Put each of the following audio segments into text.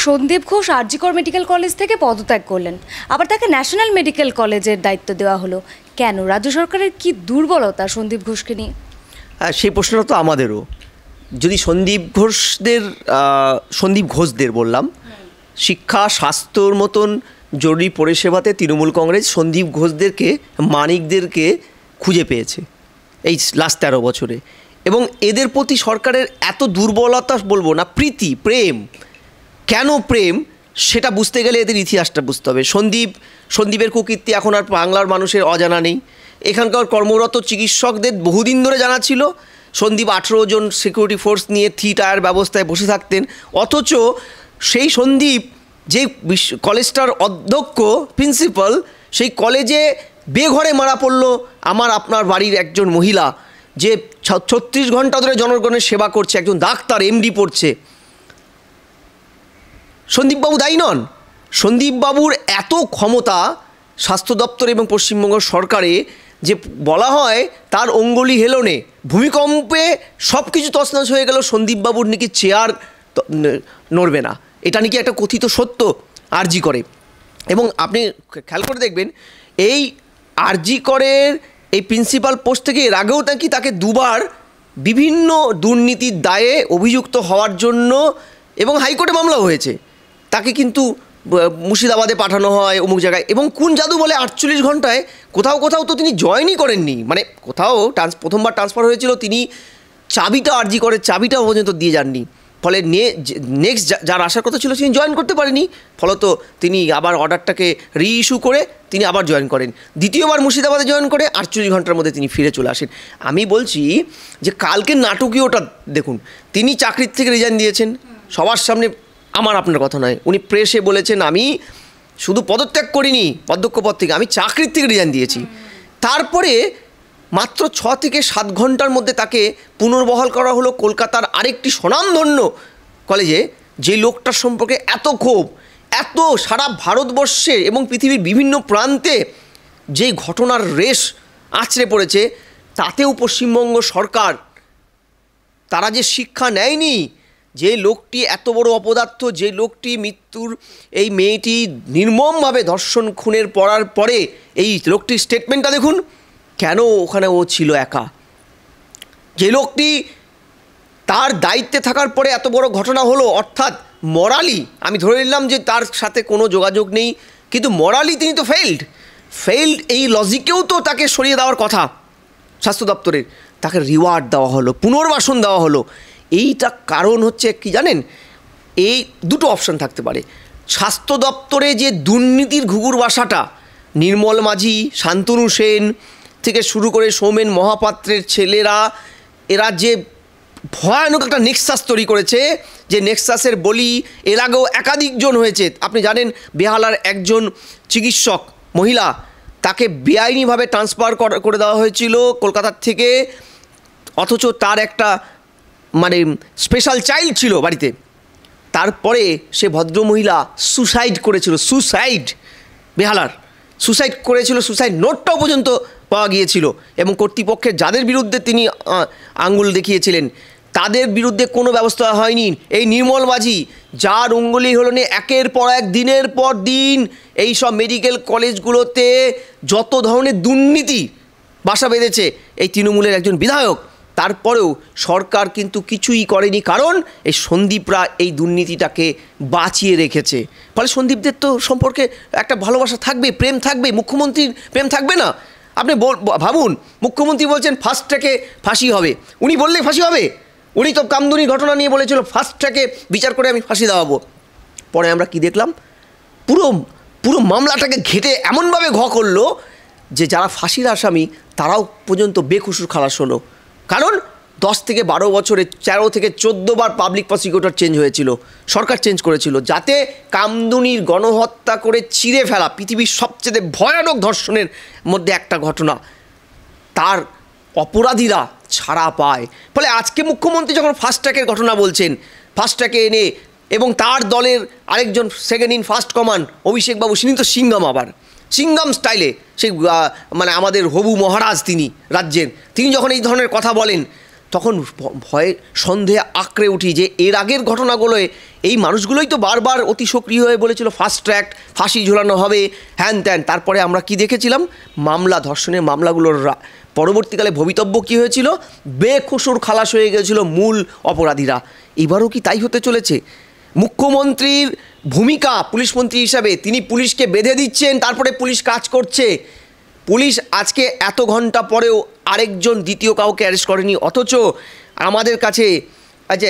সন্দীপ ঘোষ আরজি কর medical college থেকে পদত্যাগ করলেন, আবার তাকে ন্যাশনাল মেডিকেল কলেজের দায়িত্ব দেওয়া হলো। কেন? রাজ্য সরকারের কি দুর্বলতা সন্দীপ ঘোষকে নিয়ে? সেই প্রশ্নটা তো আমাদেরও। যদি সন্দীপ ঘোষদের বললাম, শিক্ষা স্বাস্থ্যর মতন জরুরি পরিষেবাতে তৃণমূল কংগ্রেস সন্দীপ ঘোষদেরকে, মানিকদেরকে খুঁজে পেয়েছে এই লাস্ট 13 বছরে। এবং এদের প্রতি সরকারের এত দুর্বলতা বলবো না, প্রীতি, প্রেম। কেন প্রেম সেটা বুঝতে গেলে এদের ইতিহাসটা বুঝতে হবে। সন্দীপের কুকীর্তি এখন আর বাংলার মানুষের অজানা নেই। এখানকার কর্মরত চিকিৎসকদের বহুদিন ধরে জানা ছিল। সন্দীপ 18 জন সিকিউরিটি ফোর্স নিয়ে 3 টায়ার ব্যবস্থায় বসে থাকতেন, অথচ সেই সন্দীপ যে কলেজটার অধ্যক্ষ, প্রিন্সিপাল, সেই কলেজে বেঘরে মারা পড়লো আমার আপনার বাড়ির একজন মহিলা, যে 36 ঘন্টা ধরে জনগণের সেবা করছে, একজন ডাক্তার, এমডি পড়ছে। সন্দীপবাবু দায়ী নন। সন্দীপবাবুর এত ক্ষমতা স্বাস্থ্য দপ্তর এবং পশ্চিমবঙ্গ সরকারে যে বলা হয় তার অঙ্গুলি হেলনে, ভূমিকম্পে সব কিছু তছনছ হয়ে গেল, সন্দীপবাবুর নাকি চেয়ার নড়বে না, এটা নাকি একটা কথিত সত্য আরজি করে। এবং আপনি খেয়াল করে দেখবেন এই আরজি করের এই প্রিন্সিপাল পোস্ট থেকে এর আগেও নাকি তাকে 2বার বিভিন্ন দুর্নীতির দায়ে অভিযুক্ত হওয়ার জন্য এবং হাইকোর্টে মামলাও হয়েছে। তাকে কিন্তু মুর্শিদাবাদে পাঠানো হয় অমুক জায়গায়, এবং কোন জাদু বলে 48 ঘন্টায় কোথাও তো তিনি জয়েনই করেননি। মানে কোথাও প্রথমবার ট্রান্সফার হয়েছিল, তিনি চাবিটা আরজি করে চাবিটা পর্যন্ত দিয়ে যাননি। ফলে নেক্সট যার আসার কথা ছিল তিনি জয়েন করতে পারেনি। ফলত তিনি আবার অর্ডারটাকে রিইস্যু করে তিনি আবার জয়েন করেন। দ্বিতীয়বার মুর্শিদাবাদে জয়েন করে 48 ঘন্টার মধ্যে তিনি ফিরে চলে আসেন। আমি বলছি যে কালকের নাটকীয়টা দেখুন, তিনি চাকরির থেকে রিজাইন দিয়েছেন সবার সামনে, আমার আপনার কথা নয়, উনি প্রেসে বলেছেন আমি শুধু পদত্যাগ করিনি অধ্যক্ষ পদ থেকে, আমি চাকরির থেকে রিজাইন দিয়েছি। তারপরে মাত্র 6 থেকে 7 ঘন্টার মধ্যে তাকে পুনর্বহাল করা হলো কলকাতার আরেকটি স্বনামধন্য কলেজে। যে লোকটার সম্পর্কে এত ক্ষোভ, এত সারা ভারতবর্ষে এবং পৃথিবীর বিভিন্ন প্রান্তে যেই ঘটনার রেশ আছড়ে পড়েছে, তাতেও পশ্চিমবঙ্গ সরকার তারা যে শিক্ষা নেয়নি। যে লোকটি এত বড় অপদার্থ, যে লোকটি মৃত্যুর, এই মেয়েটি নির্মমভাবে ধর্ষণ খুনের পড়ার পরে এই লোকটির স্টেটমেন্টটা দেখুন, কেন ওখানে ও ছিল একা। যে লোকটি তার দায়িত্বে থাকার পরে এত বড় ঘটনা হলো, অর্থাৎ মরালি আমি ধরে নিলাম যে তার সাথে কোনো যোগাযোগ নেই, কিন্তু মরালি তিনি তো ফেইল্ড। এই লজিকেও তো তাকে সরিয়ে দেওয়ার কথা স্বাস্থ্য দপ্তরের, তাকে রিওয়ার্ড দেওয়া হলো, পুনর্বাসন দেওয়া হলো। এইটা কারণ হচ্ছে কি জানেন, এই দুটো অপশন থাকতে পারে। স্বাস্থ্য দপ্তরে যে দুর্নীতির ঘুঘুর বাসাটা, নির্মল মাঝি, শান্তনু সেন থেকে শুরু করে সৌমেন মহাপাত্রের ছেলেরা, এরা যে ভয়ানক একটা নেক্সাস তৈরি করেছে, যে নেক্সাসের বলি এর আগেও একাধিকজন হয়েছে। আপনি জানেন বেহালার একজন চিকিৎসক মহিলা, তাকে বেআইনিভাবে ট্রান্সফার করে দেওয়া হয়েছিল কলকাতার থেকে, অথচ তার একটা মানে স্পেশাল চাইল্ড ছিল বাড়িতে। তারপরে সে ভদ্রমহিলা সুসাইড করেছিল, বেহালার সুসাইড করেছিল, সুসাইড নোটটাও পর্যন্ত পাওয়া গিয়েছিল। এবং কর্তৃপক্ষের যাদের বিরুদ্ধে তিনি আঙ্গুল দেখিয়েছিলেন তাদের বিরুদ্ধে কোনো ব্যবস্থা হয়নি। এই নির্মল মাঝি যার অঙ্গুলি হলো না, একের পর এক, দিনের পর দিন এই সব মেডিকেল কলেজগুলোতে যত ধরনের দুর্নীতি বাসা বেঁধেছে এই তৃণমূলের একজন বিধায়ক, তারপরেও সরকার কিন্তু কিছুই করেনি, কারণ এই সন্দীপরা এই দুর্নীতিটাকে বাঁচিয়ে রেখেছে। ফলে সন্দীপদের তো সম্পর্কে একটা ভালোবাসা থাকবে, প্রেম থাকবে, মুখ্যমন্ত্রীর প্রেম থাকবে না? আপনি ভাবুন, মুখ্যমন্ত্রী বলছেন ফার্স্ট ট্র্যাকে ফাঁসি হবে, উনি বললে ফাঁসি হবে? উনি তো কামদুনির ঘটনা নিয়ে বলেছিল ফার্স্ট ট্র্যাকে বিচার করে আমি ফাঁসি দেওয়াবো। পরে আমরা কি দেখলাম, পুরো মামলাটাকে ঘেটে এমনভাবে করলো যে যারা ফাঁসির আসামি তারাও পর্যন্ত বেকসুর খালাস হলো। কারণ 10 থেকে 12 বছরে 13 থেকে 14 বার পাবলিক প্রসিকিউটর চেঞ্জ হয়েছিল, সরকার চেঞ্জ করেছিল, যাতে কামদুনির গণহত্যা করে চিরে ফেলা পৃথিবীর সবচেয়ে ভয়ানক ধর্ষণের মধ্যে একটা ঘটনা, তার অপরাধীরা ছাড়া পায়। ফলে আজকে মুখ্যমন্ত্রী যখন ফার্স্ট ট্র্যাকের ঘটনা বলছেন, ফার্স্ট ট্র্যাকে এনে, এবং তার দলের আরেকজন সেকেন্ড ইন ফার্স্ট কমান্ড অভিষেকবাবু, তিনি তো সিঙ্গাম, আবার সিঙ্গাম স্টাইলে সেই মানে আমাদের হবু মহারাজ তিনি রাজ্যের, তিনি যখন এই ধরনের কথা বলেন তখন ভয়ে সন্দেহে আঁকড়ে উঠি যে এর আগের ঘটনাগুলোয় এই মানুষগুলোই তো বারবার অতি সক্রিয় হয়ে বলেছিল ফাস্ট ট্র্যাক, ফাঁসি ঝোলানো হবে, হ্যান ত্যান। তারপরে আমরা কি দেখেছিলাম, মামলা, ধর্ষণের মামলাগুলোর পরবর্তীকালে ভবিতব্য কী হয়েছিল, বেকসুর খালাস হয়ে গিয়েছিল মূল অপরাধীরা। এবারও কি তাই হতে চলেছে? মুখ্যমন্ত্রীর ভূমিকা পুলিশ মন্ত্রী হিসাবে, তিনি পুলিশকে বেঁধে দিচ্ছেন, তারপরে পুলিশ কাজ করছে। পুলিশ আজকে এত ঘন্টা পরেও আরেকজন দ্বিতীয় কাউকে অ্যারেস্ট করেনি, অথচ আমাদের কাছে আছে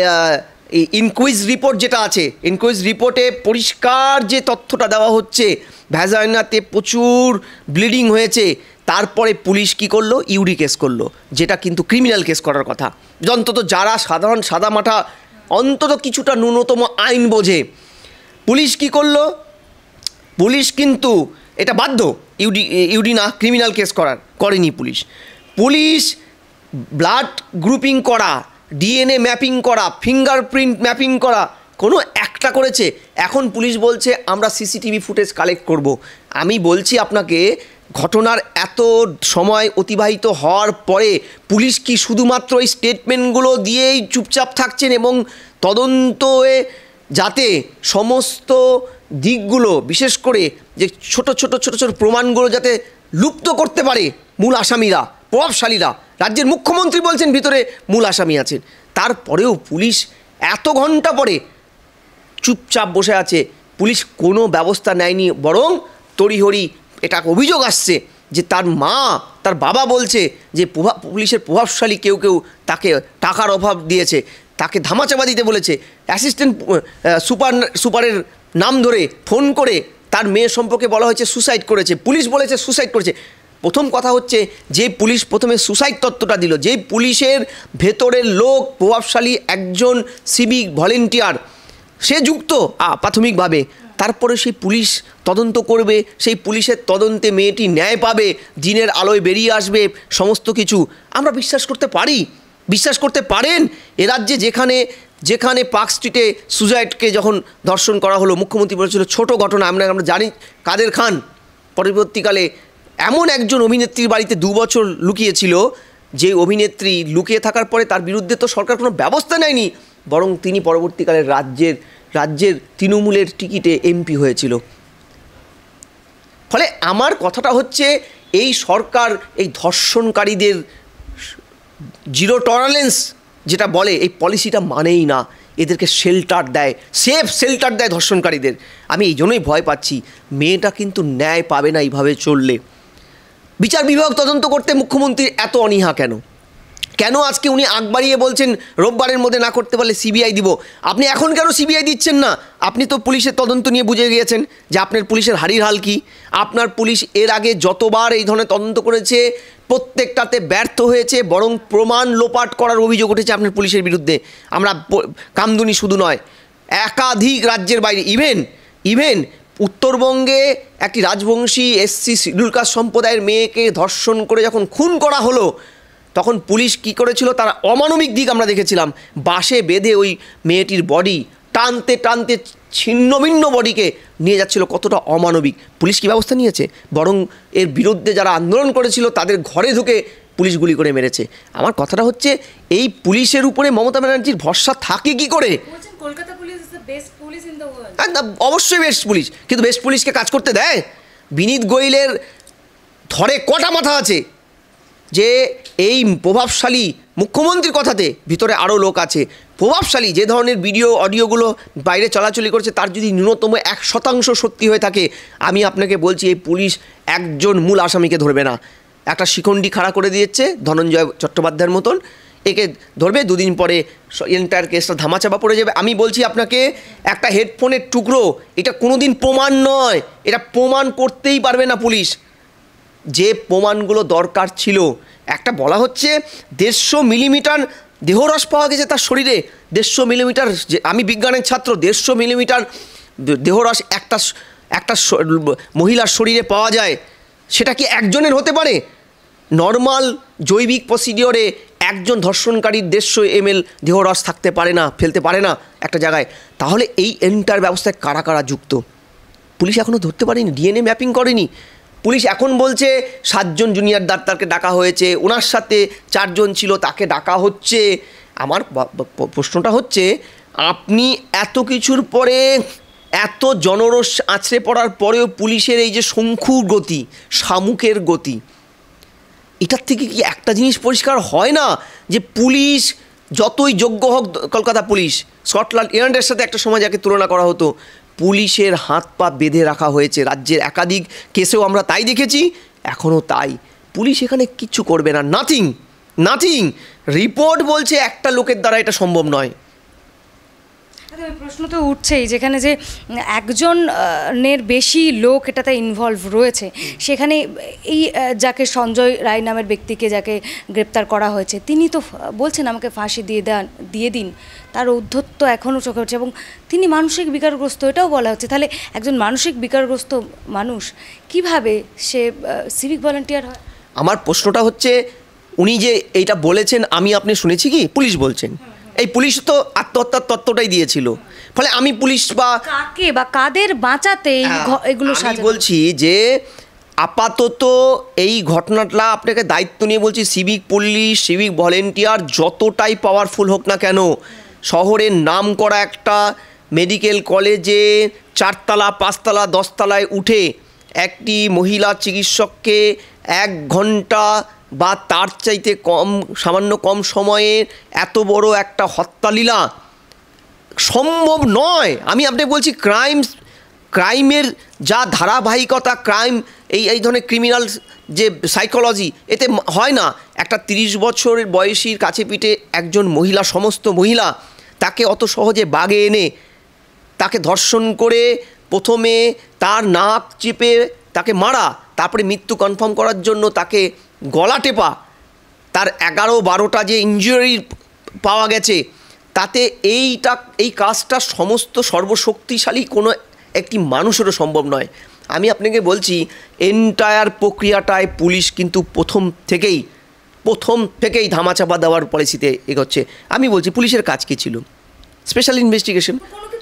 ইনকুইজ রিপোর্ট যেটা আছে, ইনকুইজ রিপোর্টে পরিষ্কার যে তথ্যটা দেওয়া হচ্ছে, ভ্যাজাইনাতে প্রচুর ব্লিডিং হয়েছে, তারপরে পুলিশ কি করলো, ইউডি কেস করলো, যেটা কিন্তু ক্রিমিনাল কেস করার কথা। অন্তত যারা সাধারণ সাদামাটা অন্তত কিছুটা ন্যূনতম আইন বোঝে, পুলিশ কি করলো, পুলিশ কিন্তু এটা বাধ্য ইউডি না ক্রিমিনাল কেস করেনি পুলিশ। পুলিশ ব্লাড গ্রুপিং করা, ডিএনএ ম্যাপিং করা, ফিঙ্গারপ্রিন্ট ম্যাপিং করা কোনো একটা করেছে। এখন পুলিশ বলছে আমরা সিসিটিভি ফুটেজ কালেক্ট করব। আমি বলছি আপনাকে, ঘটনার এত সময় অতিবাহিত হওয়ার পরে পুলিশ কি শুধুমাত্র এই স্টেটমেন্টগুলো দিয়েই চুপচাপ থাকছেন এবং তদন্তে যাতে সমস্ত দিকগুলো, বিশেষ করে যে ছোট ছোট প্রমাণগুলো যাতে লুপ্ত করতে পারে মূল আসামিরা, প্রভাবশালীরা, রাজ্যের মুখ্যমন্ত্রী বলছেন ভিতরে মূল আসামি আছেন, তারপরেও পুলিশ এত ঘন্টা পরে চুপচাপ বসে আছে, পুলিশ কোনো ব্যবস্থা নেয়নি, বরং তড়িহড়ি এটা অভিযোগ আসছে যে তার মা, তার বাবা বলছে যে পুলিশের প্রভাবশালী কেউ তাকে টাকার অভাব দিয়েছে, তাকে ধামাচাপা দিতে বলেছে, অ্যাসিস্ট্যান্ট সুপারের নাম ধরে ফোন করে তার মেয়ের সম্পর্কে বলা হয়েছে সুসাইড করেছে, পুলিশ বলেছে সুসাইড করেছে। প্রথম কথা হচ্ছে, যে পুলিশ প্রথমে সুসাইড তত্ত্বটা দিল, যে পুলিশের ভেতরের লোক প্রভাবশালী একজন সিভিক ভলেন্টিয়ার, সে যুক্ত প্রাথমিকভাবে, তারপরে সেই পুলিশ তদন্ত করবে, সেই পুলিশের তদন্তে মেয়েটি ন্যায় পাবে, দিনের আলোয় বেরিয়ে আসবে সমস্ত কিছু। আমরা বিশ্বাস করতে পারি, বিশ্বাস করতে পারেন এ রাজ্যে যেখানে পার্ক স্ট্রিটে সুজাইডকে যখন ধর্ষণ করা হলো, মুখ্যমন্ত্রী বলেছিল ছোট ঘটনা, আমরা জানি কাদের খান পরবর্তীকালে এমন একজন অভিনেত্রীর বাড়িতে 2 বছর লুকিয়েছিল, যে অভিনেত্রী লুকিয়ে থাকার পরে তার বিরুদ্ধে তো সরকার কোনো ব্যবস্থা নেয়নি, বরং তিনি পরবর্তীকালে রাজ্যের তৃণমূলের টিকিটে এমপি হয়েছিল। ফলে আমার কথাটা হচ্ছে, এই সরকার এই ধর্ষণকারীদের জিরো টলারেন্স যেটা বলে, এই পলিসিটা মানেই না, এদেরকে শেল্টার দেয়, সেফ শেল্টার দেয় ধর্ষণকারীদের। আমি এই জন্যই ভয় পাচ্ছি, মেয়েটা কিন্তু ন্যায় পাবে না এইভাবে চললে। বিচার বিভাগ তদন্ত করতে মুখ্যমন্ত্রীর এত অনীহা কেন আজকে উনি আগ বাড়িয়ে বলছেন রোববারের মধ্যে না করতে পারলে সিবিআই দিব? আপনি এখন কেন সিবিআই দিচ্ছেন না? আপনি তো পুলিশের তদন্ত নিয়ে বুঝে গিয়েছেন যে আপনার পুলিশের হাড়ির হাল কী। আপনার পুলিশ এর আগে যতবার এই ধরনের তদন্ত করেছে প্রত্যেকটাতে ব্যর্থ হয়েছে, বরং প্রমাণ লোপাট করার অভিযোগ উঠেছে আপনার পুলিশের বিরুদ্ধে। আমরা কামদুনি শুধু নয়, একাধিক রাজ্যের বাইরে, ইভেন উত্তরবঙ্গে একটি রাজবংশী এসসি শিডিউল কাস্ট সম্প্রদায়ের মেয়েকে ধর্ষণ করে যখন খুন করা হলো, তখন পুলিশ কি করেছিল, তারা অমানবিক দিক আমরা দেখেছিলাম, বাসে বেঁধে ওই মেয়েটির বডি টানতে টানতে ছিন্নভিন্ন বডিকে নিয়ে যাচ্ছিল। কতটা অমানবিক! পুলিশ কী ব্যবস্থা নিয়েছে? বরং এর বিরুদ্ধে যারা আন্দোলন করেছিল তাদের ঘরে ঢুকে পুলিশ গুলি করে মেরেছে। আমার কথাটা হচ্ছে, এই পুলিশের উপরে মমতা ব্যানার্জির ভরসা থাকে কি করে? অবশ্যই বেস্ট পুলিশ, কিন্তু বেস্ট পুলিশকে কাজ করতে দেয়? বিনীত গোয়েলের ধরে কটা মাথা আছে যে এই প্রভাবশালী মুখ্যমন্ত্রীর কথাতে ভিতরে আরও লোক আছে প্রভাবশালী, যে ধরনের ভিডিও অডিওগুলো বাইরে চলাচলি করছে, তার যদি ন্যূনতম 1% সত্যি হয়ে থাকে, আমি আপনাকে বলছি এই পুলিশ একজন মূল আসামিকে ধরবে না। একটা শিখণ্ডী খাড়া করে দিয়েছে ধনঞ্জয় চট্টোপাধ্যায়ের মতন, একে ধরবে, 2 দিন পরে এন্টায়ার কেসটা ধামাচাপা পড়ে যাবে। আমি বলছি আপনাকে, একটা হেডফোনের টুকরো এটা কোনো দিন প্রমাণ নয়, এটা প্রমাণ করতেই পারবে না পুলিশ। যে প্রমাণগুলো দরকার ছিল, একটা বলা হচ্ছে 150 মিলিমিটার দেহরস পাওয়া গেছে তার শরীরে, 150 মিলিমিটার, আমি বিজ্ঞানের ছাত্র, 150 মিলিমিটার দেহরস একটা মহিলার শরীরে পাওয়া যায়, সেটা কি একজনের হতে পারে? নর্মাল জৈবিক প্রসিডিওরে একজন ধর্ষণকারীর 150 ml দেহরস থাকতে পারে না, ফেলতে পারে না একটা জায়গায়। তাহলে এই এন্টার ব্যবস্থায় কারা কারা যুক্ত? পুলিশ এখনও ধরতে পারেনি, ডিএনএ ম্যাপিং করেনি। পুলিশ এখন বলছে 7 জন জুনিয়র ডাক্তারকে ডাকা হয়েছে, ওনার সাথে 4 জন ছিল তাকে ডাকা হচ্ছে। আমার প্রশ্নটা হচ্ছে, আপনি এত কিছুর পরে, এত জনরোষ আছড়ে পড়ার পরেও পুলিশের এই যে শঙ্কুর গতি, শামুকের গতি, এটার থেকে কি একটা জিনিস পরিষ্কার হয় না যে পুলিশ যতই যোগ্য হোক, কলকাতা পুলিশ স্কটল্যান্ড ইয়ার্ডের সাথে একটা সময় যাকে তুলনা করা হতো, পুলিশের হাত পা বেঁধে রাখা হয়েছে রাজ্যের একাধিক কেসেও আমরা তাই দেখেছি, এখনও তাই। পুলিশ এখানে কিচ্ছু করবে না, নাথিং। রিপোর্ট বলছে একটা লোকের দ্বারা এটা সম্ভব নয়। প্রশ্ন তো উঠছেই, যেখানে যে একজনের বেশি লোক এটাতে ইনভলভ রয়েছে, সেখানে এই যাকে সঞ্জয় রায় নামের ব্যক্তিকে যাকে গ্রেপ্তার করা হয়েছে, তিনি তো বলছেন আমাকে ফাঁসি দিয়ে দিন। তার ঔদ্ধত্য এখনও চোখে উঠছে এবং তিনি মানসিক বিকারগ্রস্ত, এটাও বলা হচ্ছে। তাহলে একজন মানসিক বিকারগ্রস্ত মানুষ কিভাবে সে সিভিক ভলান্টিয়ার হয়? আমার প্রশ্নটা হচ্ছে, উনি যে এইটা বলেছেন আপনি শুনেছি কি? পুলিশ বলছেন। এই পুলিশ তো আত্মহত্যার তত্ত্বটাই দিয়েছিল। ফলে আমি পুলিশ বা কাকে বা কাদের বাঁচাতে এগুলো আমি বলছি যে আপাতত এই ঘটনাটা আপনাকে দায়িত্ব নিয়ে বলছি, সিভিক ভলেন্টিয়ার যতটাই পাওয়ারফুল হোক না কেন, শহরের নাম করা একটা মেডিকেল কলেজে 4 তলা 5 তলা 10 তলায় উঠে একটি মহিলা চিকিৎসককে 1 ঘন্টা বা তার চাইতে সামান্য কম সময়ে এত বড় একটা হত্যালীলা সম্ভব নয়। আমি আপনাকে বলছি, ক্রাইমের যা ধারাবাহিকতা, এই ধরনের ক্রিমিনাল যে সাইকোলজি, এতে হয় না। একটা 30 বছরের বয়সীর কাছে পিঠে একজন মহিলা, সমস্ত মহিলা, তাকে অত সহজে বাগে এনে তাকে ধর্ষণ করে প্রথমে তার নাক চেপে তাকে মারা, তারপরে মৃত্যু কনফার্ম করার জন্য তাকে গলা টেপা, তার 11-12টা যে ইনজুরি পাওয়া গেছে, তাতে এই কাজটা সমস্ত সর্বশক্তিশালী কোনো একটি মানুষেরও সম্ভব নয়। আমি আপনাকে বলছি, এন্টায়ার প্রক্রিয়াটায় পুলিশ কিন্তু প্রথম থেকেই ধামাচাপা দেওয়ার পলিসিতে এগোচ্ছে। আমি বলছি, পুলিশের কাজ কী ছিল? Special investigation.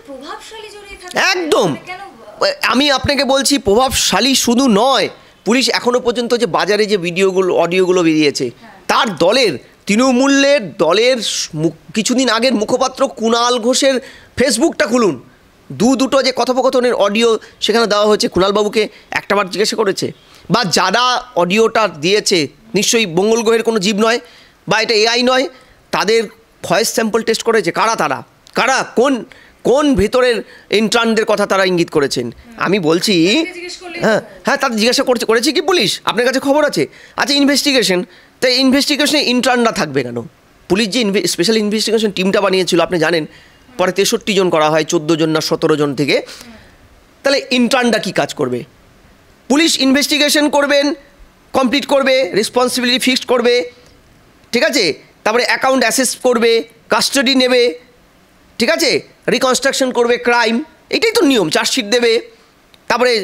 একদম। আমি আপনাকে বলছি, প্রভাবশালী শুধু নয়, পুলিশ এখনও পর্যন্ত যে বাজারে যে অডিওগুলো বেরিয়েছে, তার তৃণমূলের দলের কিছুদিন আগের মুখপাত্র কুণাল ঘোষের ফেসবুকটা খুলুন, দুটো যে কথোপকথনের অডিও সেখানে দেওয়া হয়েছে, কুণালবাবুকে একটাবার জিজ্ঞাসা করেছে? বা যারা অডিওটা দিয়েছে, নিশ্চয়ই মঙ্গল গ্রহের কোনো জীব নয় বা এটা এআই নয়, তাদের ভয়েস স্যাম্পল টেস্ট করেছে? কারা কোন ভেতরের ইন্টার্নদের কথা তারা ইঙ্গিত করেছেন? আমি বলছি, হ্যাঁ তাদের জিজ্ঞাসা করেছে কি পুলিশ? আপনার কাছে খবর আছে? আচ্ছা, ইনভেস্টিগেশন, তাই ইনভেস্টিগেশনে ইন্টার্নরা থাকবে কেন? পুলিশ যে স্পেশাল ইনভেস্টিগেশন টিমটা বানিয়েছিল, আপনি জানেন, পরে 63 জন করা হয় 14 জন না 17 জন থেকে। তাহলে ইন্টার্নরা কী কাজ করবে? পুলিশ ইনভেস্টিগেশন করবেন, কমপ্লিট করবে, রেসপন্সিবিলিটি ফিক্সড করবে, ঠিক আছে, তারপরে অ্যাকাউন্ট অ্যাসেস করবে, কাস্টাডি নেবে, ঠিক আছে, রিকনস্ট্রাকশন করবে ক্রাইম, এটাই তো নিয়ম। চার্জশিট দেবে, তারপরে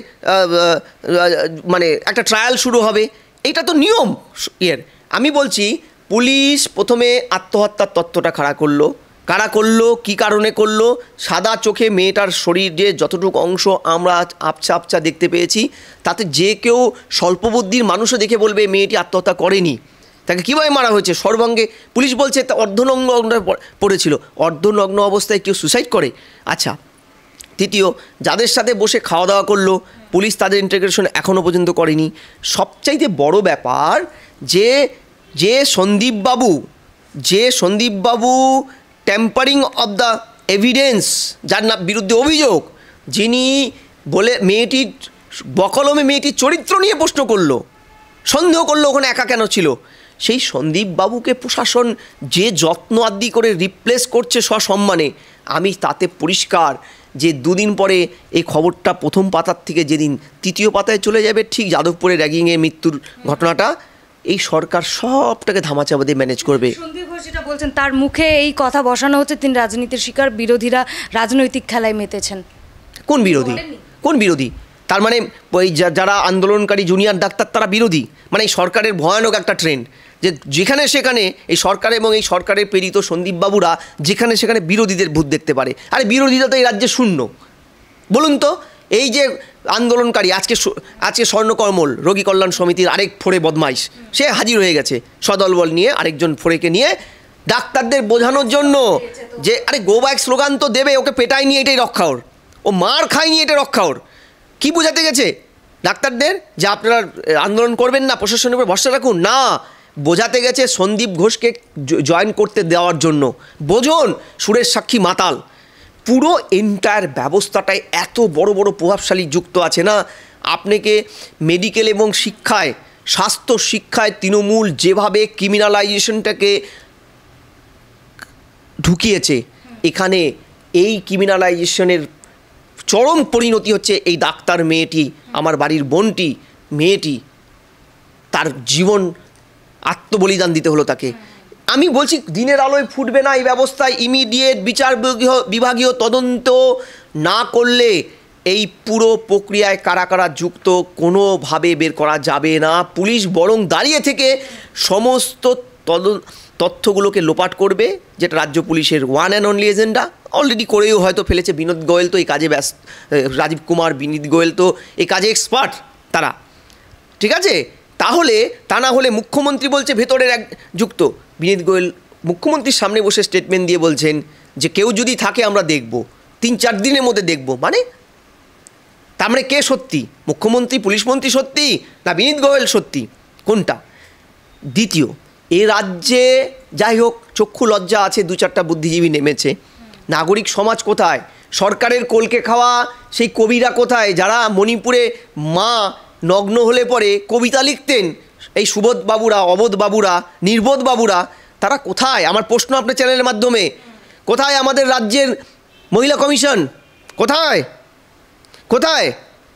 মানে একটা ট্রায়াল শুরু হবে, এইটা তো নিয়ম আমি বলছি, পুলিশ প্রথমে আত্মহত্যার তত্ত্বটা কারা করলো, কী কারণে করলো? সাদা চোখে মেয়েটার শরীরে যতটুকু অংশ আমরা আবছা দেখতে পেয়েছি, তাতে যে কেউ স্বল্পবুদ্ধির মানুষও দেখে বলবে মেয়েটি আত্মহত্যা করেনি। তাকে কীভাবে মারা হয়েছে? সর্বাঙ্গে, পুলিশ বলছে তা অর্ধনগ্ন পড়েছিল। অর্ধনগ্ন অবস্থায় কেউ সুসাইড করে? আচ্ছা, তৃতীয়, যাদের সাথে বসে খাওয়া দাওয়া করলো, পুলিশ তাদের ইন্টারোগেশন এখনও পর্যন্ত করেনি। সবচাইতে বড় ব্যাপার যে সন্দীপবাবু টেম্পারিং অব দ্য এভিডেন্স, যার বিরুদ্ধে অভিযোগ, যিনি বলে মেয়েটির বকলমে মেয়েটির চরিত্র নিয়ে প্রশ্ন করলো, সন্দেহ করলো ওখানে একা কেন ছিল, সেই সন্দীপবাবুকে প্রশাসন যে যত্ন আদি করে রিপ্লেস করছে সসম্মানে, আমি তাতে পরিষ্কার যে 2 দিন পরে এই খবরটা প্রথম পাতার থেকে যেদিন 3য় পাতায় চলে যাবে, ঠিক যাদবপুরে র্যাগিংয়ে মৃত্যুর ঘটনাটা, এই সরকার সবটাকে ধামাচাপা দিয়ে ম্যানেজ করবে। সন্দীপ ঘোষ যেটা বলছেন, তার মুখে এই কথা বসানো হচ্ছে তিনি রাজনীতির শিকার, বিরোধীরা রাজনৈতিক খেলায় মেতেছেন। কোন বিরোধী? তার মানে ওই যারা আন্দোলনকারী জুনিয়র ডাক্তার তারা বিরোধী? মানে এই সরকারের ভয়ানক একটা ট্রেন্ড যে যেখানে সেখানে এই সরকার এবং এই সরকারের প্রেরিত সন্দীপবাবুরা যেখানে সেখানে বিরোধীদের ভূত দেখতে পারে। আরে বিরোধীরা তো এই রাজ্যে শূন্য। বলুন তো, এই যে আন্দোলনকারী আজকে স্বর্ণকমল রোগী কল্যাণ সমিতির আরেক ফোড়ে বদমাইশ, সে হাজির হয়ে গেছে সদলবল নিয়ে, আরেকজন ফোড়েকে নিয়ে ডাক্তারদের বোঝানোর জন্য যে আরে গো ব্যাক স্লোগান তো দেবে, ওকে পেটাই নিয়ে এটাই রক্ষা ওর, ও মার খায়নি এটা রক্ষা ওর। কী বোঝাতে গেছে ডাক্তারদের যে আপনারা আন্দোলন করবেন না, প্রশাসনের উপর ভরসা রাখুন? না, বোঝাতে গেছে সন্দীপ ঘোষকে জয়েন করতে দেওয়ার জন্য। বোঝুন সুরেশ সাক্ষী মাতাল, পুরো এন্টায়ার ব্যবস্থাটায় এত বড় বড় প্রভাবশালী যুক্ত আছে না। আপনাকে মেডিকেল এবং শিক্ষায়, স্বাস্থ্য শিক্ষায় তৃণমূল যেভাবে ক্রিমিনালাইজেশনটাকে ঢুকিয়েছে, এখানে এই ক্রিমিনালাইজেশনের চরম পরিণতি হচ্ছে এই ডাক্তার মেয়েটি, আমার বাড়ির বোনটি, মেয়েটি, তার জীবন আত্মবলিদান দিতে হলো তাকে। আমি বলছি দিনের আলোয় ফুটবে না এই ব্যবস্থায়, ইমিডিয়েট বিচার বিভাগীয় তদন্ত না করলে এই পুরো প্রক্রিয়ায় কারা কারা যুক্ত কোনোভাবে বের করা যাবে না। পুলিশ বরং দাঁড়িয়ে থেকে সমস্ত তথ্যগুলোকে লোপাট করবে, যেটা রাজ্য পুলিশের one and only agenda. Already করেও হয়তো ফেলেছে। বিনোদ গোয়েল তো এই কাজে ব্যস্ত, রাজীব কুমার, বিনীত গোয়েল তো এই কাজে এক্সপার্ট তারা, ঠিক আছে? তাহলে তা না হলে মুখ্যমন্ত্রী বলছে ভেতরের এক যুক্ত, বিনীত গোয়েল মুখ্যমন্ত্রীর সামনে বসে স্টেটমেন্ট দিয়ে বলছেন যে কেউ যদি থাকে আমরা দেখব, 3-4 দিনের মধ্যে দেখব। মানে তার মানে কে সত্যি? মুখ্যমন্ত্রী, পুলিশ মন্ত্রী সত্যি, না বিনীত গোয়েল সত্যি? কোনটা? দ্বিতীয়, এ রাজ্যে যাই হোক চক্ষু লজ্জা আছে, 2-4টা বুদ্ধিজীবী নেমেছে। নাগরিক সমাজ কোথায়? সরকারের কোলকে খাওয়া সেই কবিরা কোথায়, যারা মণিপুরে মা নগ্ন হলে পরে কবিতা লিখতেন, এই সুবোধ বাবুরা, অবোধ বাবুরা, নির্বোধ বাবুরা, তারা কোথায়? আমার প্রশ্ন আপনার চ্যানেলের মাধ্যমে, কোথায় আমাদের রাজ্যের মহিলা কমিশন? কোথায় কোথায়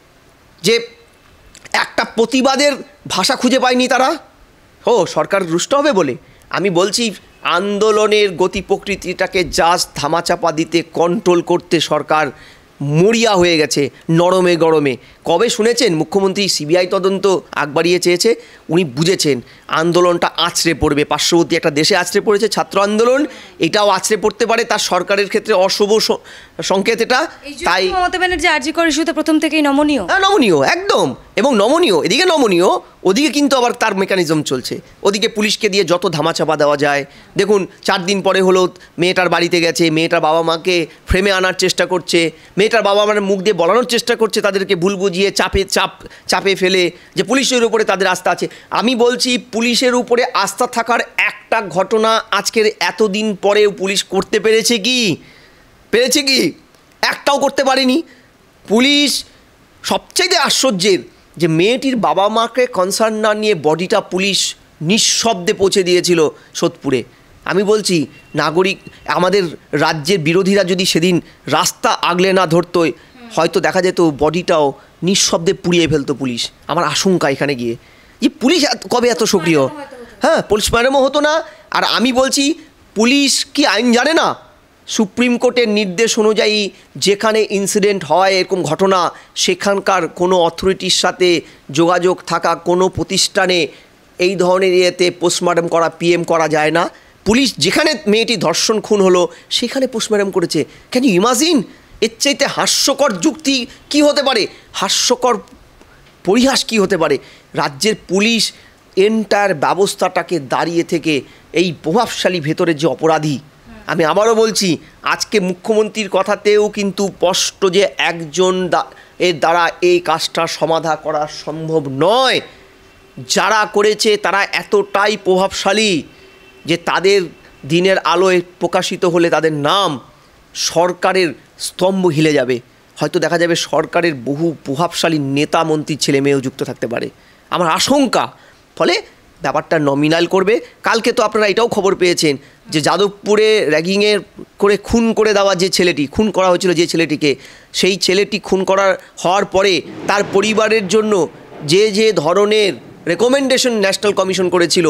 যে একটা প্রতিবাদের ভাষা খুঁজে পায়নি তারা? ও সরকার রুষ্ট হবে বলে? আমি বলছি আন্দোলনের গতি প্রকৃতিটাকে জাস্ট ধামাচাপা দিতে, কন্ট্রোল করতে সরকার মরিয়া হয়ে গেছে, নরমে গরমে। কবে শুনেছেন মুখ্যমন্ত্রী সিবিআই তদন্ত আগ বাড়িয়ে চেয়েছে? উনি বুঝেছেন আন্দোলনটা আছড়ে পড়বে, পার্শ্ববর্তী একটা দেশে আছড়ে পড়েছে ছাত্র আন্দোলন, এটাও আছড়ে পড়তে পারে, তার সরকারের ক্ষেত্রে অশুভ সংকেত এটা। তাই মমতা ব্যানার্জি আরজিকর ইস্যুতে প্রথম থেকেই নমনীয়, নমনীয় একদম, এবং নমনীয়, এদিকে নমনীয়, ওদিকে কিন্তু আবার তার মেকানিজম চলছে। ওদিকে পুলিশকে দিয়ে যত ধামাচাপা দেওয়া যায়। দেখুন 4 দিন পরে হলো মেয়েটার বাড়িতে গেছে, মেয়েটার বাবা মাকে ফ্রেমে আনার চেষ্টা করছে, মেয়েটার বাবা মার মুখ দিয়ে বলানোর চেষ্টা করছে, তাদেরকে ভুল বুঝিয়ে চাপে ফেলে যে পুলিশের উপরে তাদের আস্থা আছে। আমি বলছি পুলিশের উপরে আস্থা থাকার একটা ঘটনা আজকের এতদিন পরেও পুলিশ করতে পেরেছে কি? একটাও করতে পারেনি পুলিশ। সবচেয়ে আশ্চর্যের যে মেয়েটির বাবা মাকে কনসার্ন না নিয়ে বডিটা পুলিশ নিঃশব্দে পৌঁছে দিয়েছিল সোদপুরে। আমি বলছি নাগরিক, আমাদের রাজ্যের বিরোধীরা যদি সেদিন রাস্তা আগলে না ধরতো, হয়তো দেখা যেত বডিটাও নিঃশব্দে পুড়িয়ে ফেলতো পুলিশ। আমার আশঙ্কা এখানে গিয়ে যে পুলিশ কবে এত সক্রিয়? হ্যাঁ, পোস্টমর্টমও হতো না। আর আমি বলছি পুলিশ কি আইন জানে না? সুপ্রিম কোর্টের নির্দেশ অনুযায়ী যেখানে ইনসিডেন্ট হয়, এরকম ঘটনা, সেখানকার কোনো অথরিটির সাথে যোগাযোগ থাকা কোনো প্রতিষ্ঠানে এই ধরনের ইয়েতে পোস্টমর্টম করা, পিএম করা যায় না। পুলিশ যেখানে মেয়েটি ধর্ষণ খুন হলো সেখানে পোস্টমর্টম করেছে। Can you imagine? এর চাইতে হাস্যকর যুক্তি কি হতে পারে? হাস্যকর পরিহাস কি হতে পারে? রাজ্যের পুলিশ এন্টায়ার ব্যবস্থাটাকে দাঁড়িয়ে থেকে এই প্রভাবশালী ভেতরের যে অপরাধী, আমি আবারও বলছি আজকে মুখ্যমন্ত্রীর কথাতেও কিন্তু স্পষ্ট যে একজন এর দ্বারা এই কাজটা সমাধা করা সম্ভব নয়। যারা করেছে তারা এতটাই প্রভাবশালী যে তাদের দিনের আলোয় প্রকাশিত হলে তাদের নাম সরকারের স্তম্ভ হিলে যাবে। হয়তো দেখা যাবে সরকারের বহু প্রভাবশালী নেতা মন্ত্রীর ছেলে মেয়েও যুক্ত থাকতে পারে, আমার আশঙ্কা। ফলে ব্যাপারটা নমিনাল করবে। কালকে তো আপনারা এটাও খবর পেয়েছেন যে যাদবপুরে র্যাগিংয়ের করে খুন করে দেওয়া যে ছেলেটি, খুন করা হয়েছিল যে ছেলেটিকে, সেই ছেলেটি খুন হওয়ার পরে তার পরিবারের জন্য যে ধরনের রেকমেন্ডেশন ন্যাশনাল কমিশন করেছিল,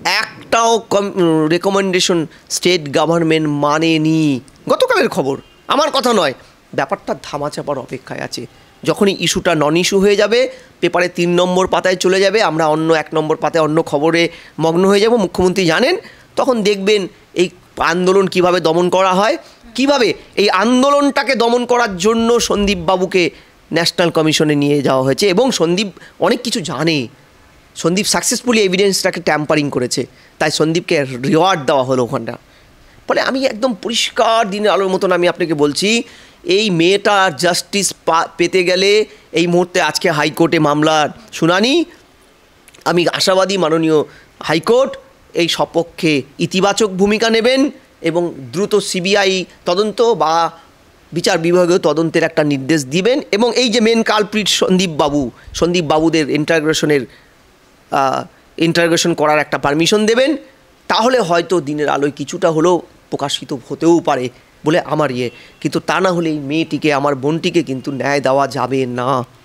একটাও রেকমেন্ডেশন স্টেট গভর্নমেন্ট মানেনি। গতকালের খবর, আমার কথা নয়। ব্যাপারটা ধামাচাপার অপেক্ষায় আছে। যখনই ইস্যুটা নন ইস্যু হয়ে যাবে, পেপারে 3 নম্বর পাতায় চলে যাবে, আমরা অন্য 1 নম্বর পাতায় অন্য খবরে মগ্ন হয়ে যাব, মুখ্যমন্ত্রী জানেন, তখন দেখবেন এই আন্দোলন কিভাবে দমন করা হয়, কিভাবে এই আন্দোলনটাকে দমন করার জন্য সন্দীপ বাবুকে ন্যাশনাল কমিশনে নিয়ে যাওয়া হয়েছে এবং সন্দীপ অনেক কিছু জানে। সন্দীপ সাকসেসফুলি এভিডেন্সটাকে ট্যাম্পারিং করেছে, তাই সন্দীপকে রিওয়ার্ড দেওয়া হলো ওখানটা। ফলে আমি একদম পরিষ্কার দিনের আলোর মতন আমি আপনাকে বলছি, এই মেয়েটা জাস্টিস পেতে গেলে এই মুহূর্তে আজকে হাইকোর্টে মামলার শুনানি, আমি আশাবাদী মাননীয় হাইকোর্ট এই সপক্ষে ইতিবাচক ভূমিকা নেবেন এবং দ্রুত সিবিআই তদন্ত বা বিচার বিভাগীয় তদন্তের একটা নির্দেশ দিবেন এবং এই যে মেন কালপ্রিট সন্দীপ বাবুদের ইন্টারগ্রেশন করার একটা পারমিশন দেবেন, তাহলে হয়তো দিনের আলোয় কিছুটা হলেও প্রকাশিত হতেও পারে বলে আমার কিন্তু তা না হলে এই মেয়েটিকে, আমার বোনটিকে কিন্তু ন্যায় দেওয়া যাবে না।